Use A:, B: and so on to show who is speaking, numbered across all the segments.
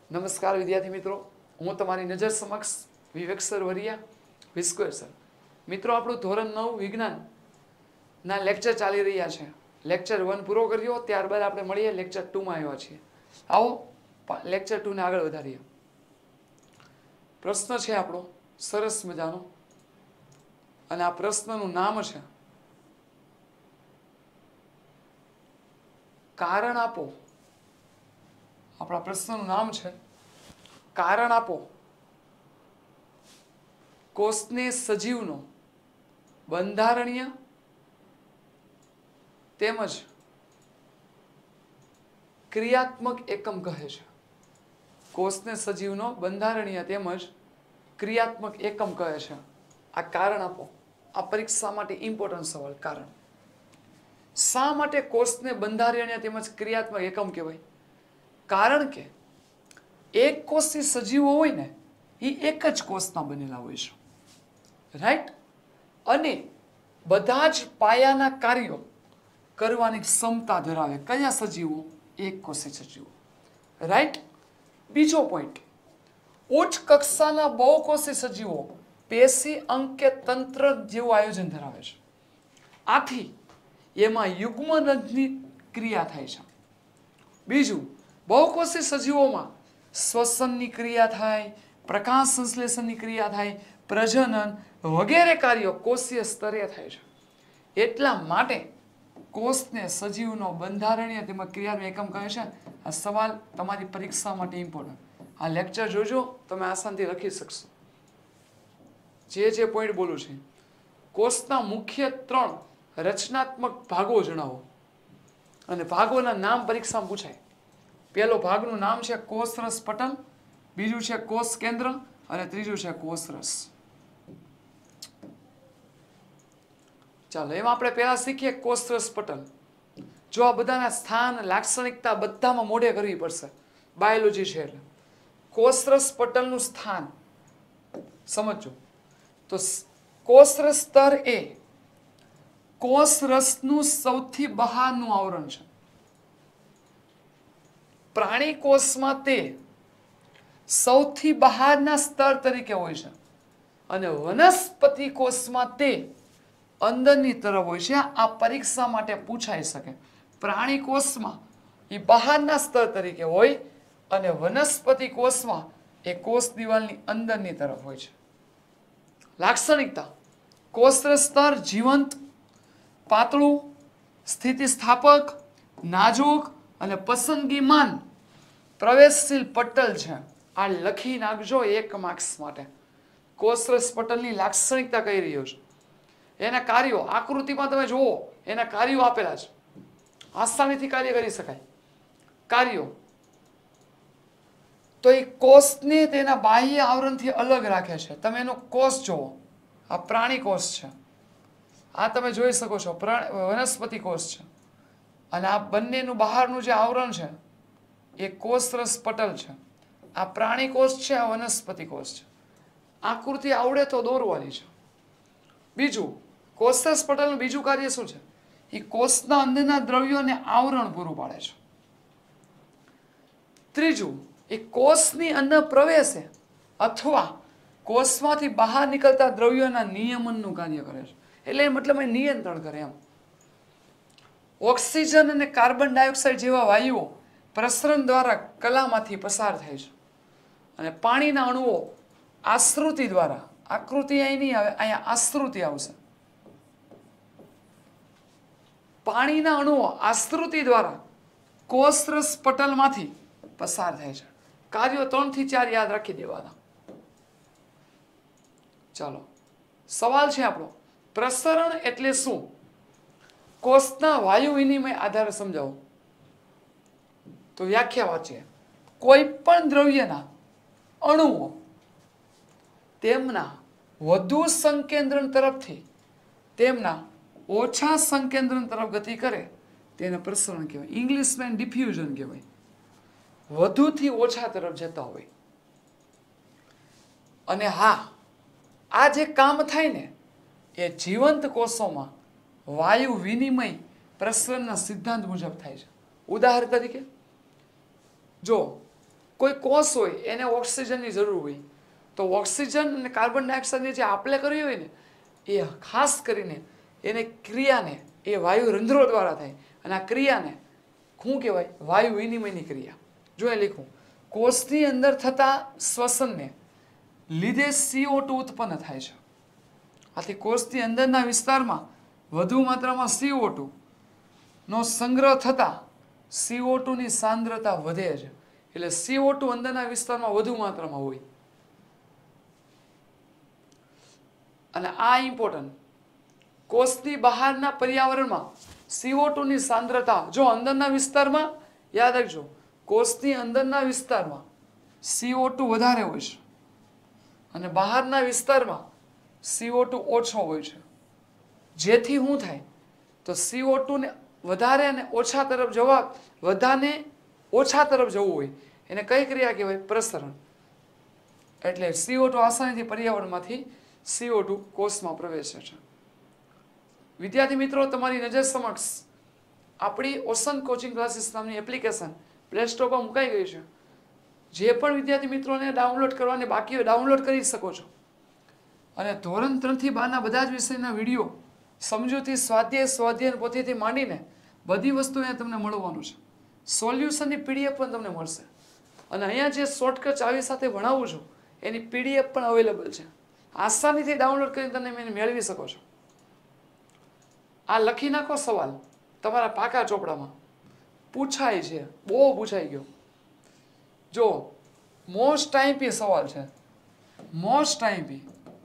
A: નમસ્કાર વિદ્યાર્થી મિત્રો, હું તમારી નજર સમક્ષ વિવેક સર વરિયા વિસ્ક્વેર સર. મિત્રો, આપણું ધોરણ 9 વિજ્ઞાનના લેક્ચર ચાલી રહ્યા છે. લેક્ચર 1 પૂરો કર્યો, ત્યારબાદ આપણે મળીએ લેક્ચર 2માં આવ્યા છીએ. આવો લેક્ચર 2ને આગળ વધારીએ. પ્રશ્ન છે આપણો સરસ મજાનો, અને આ પ્રશ્નનું નામ છે કારણ આપો. આપણા પ્રશ્નનું નામ છે કારણ આપો. કોષને સજીવનો બંધારણીય તેમજ ક્રિયાત્મક એકમ કહે છે. કોષને સજીવનો બંધારણીય તેમજ ક્રિયાત્મક એકમ કહે છે. આ કારણ આપો. આ પરીક્ષા માટે ઇમ્પોર્ટન્ટ સવાલ. કારણ શા માટે કોષને બંધારણીય તેમજ ક્રિયાત્મક એકમ કહેવાય? કારણ કે એક કોષથી સજીવો હોય ને, એ એક જ કોષના બનેલા હોય છે, રાઈટ? અને બધા જ પાયાના કાર્યો કરવાની ક્ષમતા ધરાવે. કયા સજીવો? એક કોષી સજીવો, રાઈટ? બીજો પોઈન્ટ, ઉચ્ચ કક્ષાના બહુકોષી સજીવો પેશી અંગ કે તંત્ર જેવું આયોજન ધરાવે છે. આથી એમાં યુગ્મનજની ક્રિયા થાય છે. બીજું, બહુકોષી સજીવોમાં શ્વસનની ક્રિયા થાય, પ્રકાશ સંશ્લેષણની ક્રિયા થાય, પ્રજનન વગેરે કાર્યો કોષીય સ્તરે થાય છે. એટલા માટે કોષને સજીવનો બંધારણીય તેમજ ક્રિયાત્મક એકમ કહે છે. આ સવાલ તમારી પરીક્ષા માટે ઇમ્પોર્ટન્ટ. આ લેક્ચર જોજો, તમે આસાનથી લખી શકશો. જે પોઈન્ટ બોલું છે, કોષના મુખ્ય 3 રચનાત્મક ભાગો જણાવો. અને ભાગોના નામ પરીક્ષામાં પૂછાય. પહેલો ભાગનું નામ છે કોષરસ પટલ, બીજું છે કોષ કેન્દ્ર, અને ત્રીજું છે કોષરસ. ચાલો, એમાં આપણે પહેલા શીખીએ કોષરસ પટલ. જો આ બધાના સ્થાન, લાક્ષણિકતા બધામાં મોઢે કરવી પડશે, બાયોલોજી છે એટલે. કોષરસ પટલનું સ્થાન સમજો તો કોષરસ સ્તર એ કોષરસનું સૌથી બહારનું આવરણ છે. પ્રાણી કોષમાં તે સૌથી બહારના સ્તર તરીકે હોય છે, અને વનસ્પતિ કોષમાં તે અંદરની તરફ હોય છે. આ પરીક્ષા માટે પૂછાઈ શકે. પ્રાણી કોષમાં એ બહારના સ્તર તરીકે હોય, અને વનસ્પતિ કોષમાં એ કોષ દિવાલની અંદરની તરફ હોય છે. લાક્ષણિકતા: કોષરસ સ્તર જીવંત, પાતળું, સ્થિતિસ્થાપક, નાજુક અને પસંદગીમાન પ્રવેશશીલ પટલ છે. આ લખી નાખજો એક માર્ક્સ માટે. કોષરસ પટલની લાક્ષણિકતા કહી રહ્યો છું. એના કાર્યો આકૃતિમાં તમે જુઓ, એના કાર્યો આપેલા છે. આસાનીથી કાર્ય કરી શકાય. કાર્યો તો એ કોષને તેના બાહ્ય આવરણથી અલગ રાખે છે. તમે એનો કોષ જુઓ, આ પ્રાણી કોષ છે, આ તમે જોઈ શકો છો વનસ્પતિ કોષ છે, અને આ બંનેનું બહારનું જે આવરણ છે એ કોષરસ પટલ છે. આ પ્રાણી કોષ છે, આ વનસ્પતિ કોષ છે. આકૃતિ આવડે તો દોરવાની છે. બીજું, કોષરસ પટલનું બીજું કાર્ય શું છે? એ કોષના અંદરના દ્રવ્યોને આવરણ પૂરું પાડે છે. ત્રીજું, એ કોષની અંદર પ્રવેશે અથવા કોષમાંથી બહાર નીકળતા દ્રવ્યોના નિયમનનું કાર્ય કરે છે. એટલે મતલબ એ નિયંત્રણ કરે એમ. ઓક્સિજન અને કાર્બન ડાયોક્સાઇડ જેવા વાયુઓ પ્રસરણ દ્વારા કલામાંથી પસાર થાય છે, અને પાણીના અણુઓ આશ્રુતિ દ્વારા, આકૃતિ અહીં નહીં આવે, અહીંયા આશ્રુતિ આવશે. પાણીના અણુઓ આશ્રુતિ દ્વારા કોષરસ પટલમાંથી પસાર થાય છે. કાર્યો 3 થી 4 યાદ રાખી દેવાના. ચાલો, સવાલ છે આપણો, પ્રસરણ એટલે શું? કોષના વાયુ વિનિમય આધારે સમજાવો. તો વ્યાખ્યા વાંચીએ. કોઈ પણ દ્રવ્યના અણુઓ તેમના વધુ સંકેન્દ્રણ તરફથી તેમના ઓછા સંકેન્દ્રણ તરફ ગતિ કરે તેને પ્રસરણ કહેવાય. ઇંગ્લિશમાં ડિફ્યુઝન કહેવાય. વધુથી ઓછા તરફ જતા હોય. અને હા, આ જે કામ થાય ને એ જીવંત કોષોમાં વાયુ વિનિમય પ્રસરણના સિદ્ધાંત મુજબ થાય છે. ઉદાહરણ તરીકે જો કોઈ કોષ હોય એને ઓક્સિજનની જરૂર હોય, તો ઓક્સિજન અને કાર્બન ડાયોક્સાઇડની જે આપલે કરવી હોય ને એ ખાસ કરીને એને ક્રિયાને એ વાયુ રંધ્રો દ્વારા થાય, અને આ ક્રિયાને શું કહેવાય? વાયુ વિનિમયની ક્રિયા. જો એ લખું, કોષની અંદર થતા શ્વસનને લીધે CO2 ઉત્પન્ન થાય છે. આથી કોષની અંદરના વિસ્તારમાં વધુ માત્રામાં CO2 નો સંગ્રહ થતા CO2 ની સાંદ્રતા વધે છે. એટલે CO2 અંદરના વિસ્તારમાં વધુ માત્રામાં હોય. અને આ ઇમ્પોર્ટન્ટ, કોષની બહારના પર્યાવરણમાં CO2 ની સાંદ્રતા, જો અંદરના વિસ્તારમાં યાદ રાખજો, કોષની અંદરના વિસ્તારમાં CO2 વધારે હોય છે અને બહારના વિસ્તારમાં CO2 ઓછો હોય છે. જેથી શું થાય? તો CO2 ને વધારે અને ઓછા તરફ જવા, વધારે ઓછા તરફ જવું હોય એને કઈ ક્રિયા કહેવાય? પ્રસરણ. એટલે CO2 આસાનીથી પર્યાવરણમાંથી CO2 કોષમાં પ્રવેશે છે. વિદ્યાર્થી મિત્રો, તમારી નજર સમક્ષ આપણી ઓશન કોચિંગ ક્લાસીસ નામની એપ્લિકેશન પ્લે સ્ટોર પર મુકાઈ ગઈ છે. જે પણ વિદ્યાર્થી મિત્રોને ડાઉનલોડ કરવાની બાકી હોય ડાઉનલોડ કરી શકો છો. અને ધોરણ 3 થી 12 ના બધા જ વિષયના વિડીયો, સમજૂતી, સ્વાધ્યાય પોથીથી માંડીને બધી વસ્તુ અહીંયા તમને મળવાનું છે. સોલ્યુશનની PDF પણ તમને મળશે. અને અહીંયા જે શોર્ટકટ આવી સાથે ભણાવું છું એની PDF પણ અવેલેબલ છે. આસાનીથી ડાઉનલોડ કરીને તમે મેળવી શકો છો. આ લખી નાખો સવાલ તમારા પાકા ચોપડામાં. પૂછાય છે, બહુ પૂછાઈ ગયો. જો મોસ્ટ આઈપી સવાલ છે, મોસ્ટ આઈપી.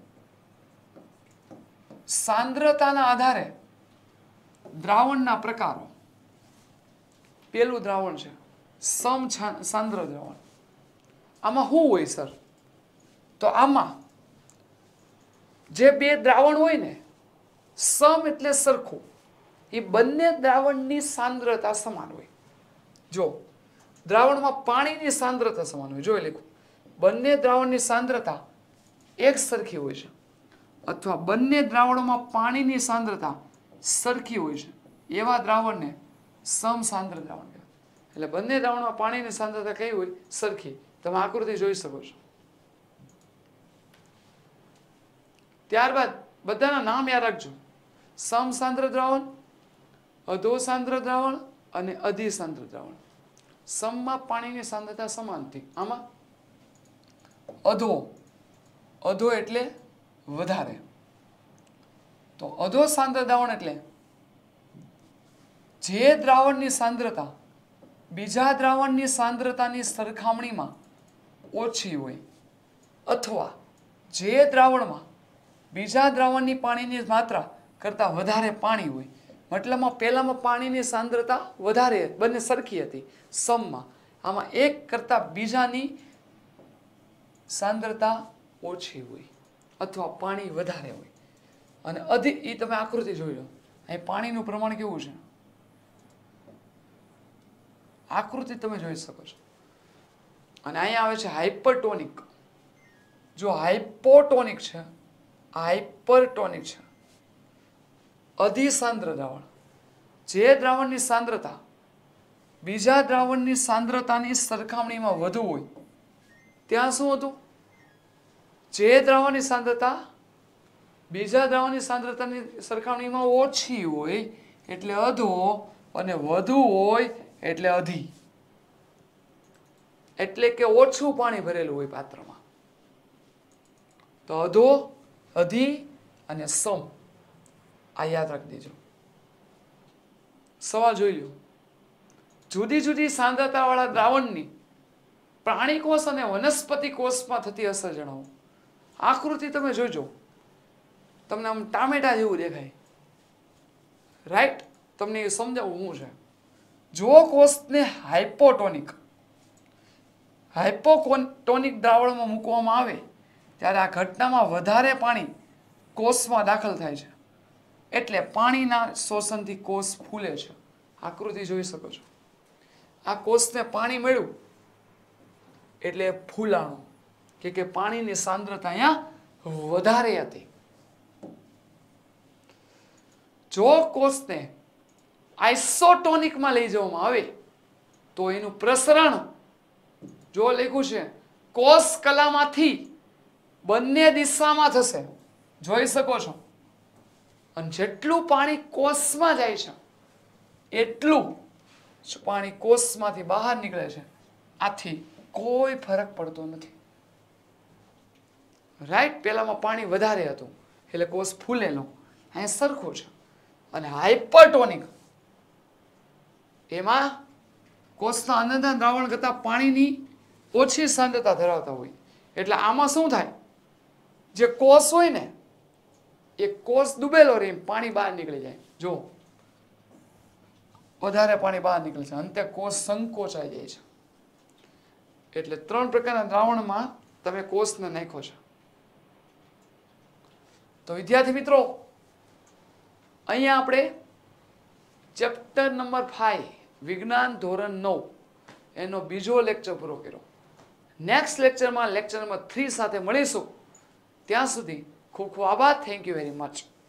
A: સાંદ્રતાના આધારે દ્રાવણના પ્રકારો. પેલું દ્રાવણ છે સમસાંદ્ર દ્રાવણ. આમાં શું હોય સર? તો આમાં જે બે દ્રાવણ હોય ને, સમ એટલે સરખું, એ બંને દ્રાવણની સાંદ્રતા સમાન હોય. જો દ્રાવણમાં પાણીની સાંદ્રતા સમાન હોય, જોઈ લખું, બંને દ્રાવણની સાંદ્રતા એક સરખી હોય છે, અથવા બંને દ્રાવણોમાં પાણીની સાંદ્રતા સરખી હોય છે, એવા દ્રાવણને સમસાંદ્ર દ્રાવણ કહેવાય. એટલે બંને દ્રાવણમાં પાણીની સાંદ્રતા કઈ હોય? સરખી. તમે આકૃતિ જોઈ શકો છો. ત્યારબાદ બધાના નામ યાદ રાખજો. સમસાંદ્ર દ્રાવણ, અધોસાંદ્ર દ્રાવણ અને અધિસાંદ્ર દ્રાવણ. સમમાં પાણીની સાંદ્રતા સમાનથી, આમાં અધો એટલે વધારે. તો અધોસાંદ્ર દ્રાવણ એટલે જે દ્રાવણની સાંદ્રતા બીજા દ્રાવણની સાંદ્રતાની સરખામણીમાં ઓછી હોય, અથવા જે દ્રાવણમાં બીજા દ્રાવણની પાણીની માત્રા કરતાં વધારે પાણી હોય. મતલબમાં પહેલામાં પાણીની સાંદ્રતા વધારે, બંને સરખી હતી સમમાં. આમાં એક કરતાં બીજાની સાંદ્રતા ઓછી હોય અથવા પાણી વધારે હોય. અને એ તમે આકૃતિ જોઈ લો, અહીં પાણીનું પ્રમાણ કેવું છે, આકૃતિ તમે જોઈ શકો છો. અને અહીંયા આવે છે હાઇપરટોનિક. જો હાઇપોટોનિક છે, હાઇપરટોનિક છે. અધિસાંદ્ર દ્રાવણ, જે દ્રાવણની સાંદ્રતા બીજા દ્રાવણની સાંદ્રતાની સરખામણીમાં વધુ હોય, ત્યાં શું હતું? જે દ્રાવણની સાંદ્રતા બીજા દ્રાવણની સાંદ્રતાની સરખામણીમાં ઓછી હોય એટલે અધો, અને વધુ હોય એટલે અધિ. એટલે કે ઓછું પાણી ભરેલું હોય પાત્રમાં. તો અધો, અધિ અને સમ, આ યાદ રાખી દેજો. સવાલ જોઈ લો. જુદી જુદી સાંદ્રતાવાળા દ્રાવણની પ્રાણી કોષ અને વનસ્પતિ કોષમાં થતી અસર જણાવો. આકૃતિ તમે જોજો, તમને આમ ટામેટા જેવું દેખાય, રાઈટ? તમને એ સમજાવવું શું છે. જો કોષને હાઇપોટોનિક દ્રાવણમાં મૂકવામાં આવે ત્યારે આ ઘટનામાં વધારે પાણી કોષમાં દાખલ થાય છે, એટલે પાણીના શોષણથી કોષ ફૂલે છે. આકૃતિ જોઈ શકો છો. આ કોષને પાણી મળ્યું એટલે ફૂલાણું, કે પાણીની સાંદ્રતા અહીંયા વધારે હતી. જો કોષને આઇસોટોનિકમાં લઈ જવામાં આવે તો એનું પ્રસરણ જો લખ્યું છે કોષ કલામાંથી બંને દિશામાં થશે, જોઈ શકો છો. અને જેટલું પાણી કોષમાં જાય છે એટલું જ પાણી કોષમાંથી બહાર નીકળે છે. આથી કોઈ ફરક પડતો નથી. રાઈટ, પેલામાં પાણી વધારે હતું એટલે કોષ ફૂલેલો, અહીંયા સરખું છે. અને હાઇપરટોનિક એમાં કોષના અંદરના દ્રાવણ કરતાં પાણીની ઓછી સાંદ્રતા ધરાવતા હોય. એટલે આમાં શું થાય, જે કોષ હોય ને એ કોષ ડૂબેલો રહે, પાણી બહાર નીકળી જાય. જો વધારે પાણી બહાર નીકળે છે, અંતે કોષ સંકોચાઈ જાય છે. એટલે 3 પ્રકારના દ્રાવણમાં તમે કોષને નાખ્યો છે. તો વિદ્યાર્થી મિત્રો, અહીંયા આપણે ચેપ્ટર નંબર 5 વિજ્ઞાન ધોરણ 9 એનો બીજો લેક્ચર પૂરો કર્યો. નેક્સ્ટ લેક્ચરમાં લેક્ચર નંબર 3 સાથે મળીશું. ત્યાં સુધી ખૂબ ખૂબ આભાર. Thank you very much.